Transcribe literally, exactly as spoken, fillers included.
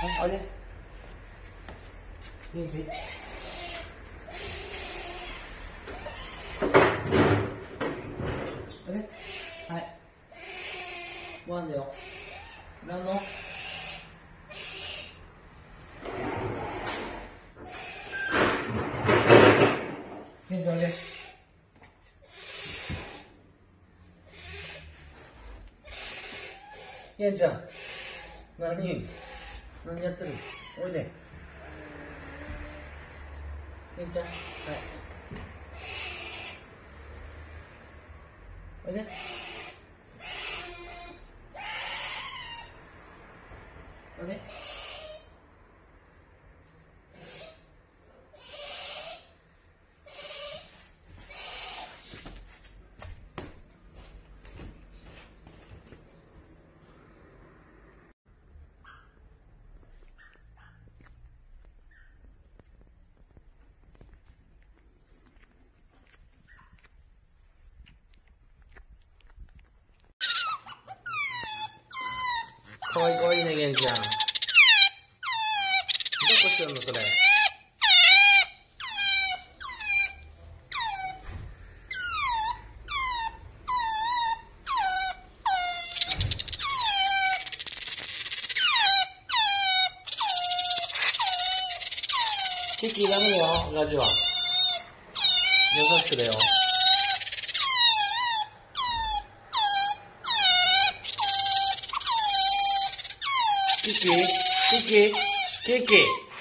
おいで。元気？おいで。はい。ご飯だよ。いらんの？ケンちゃんおいで。ケンちゃん。何？何やってる？おいで。ケンちゃん。はい。おいで。おいで。かわいいかわいいね、ケンちゃん。どこしてんの、それ。キキダメだよ、ラジは。優しくだよ。キキキキキキ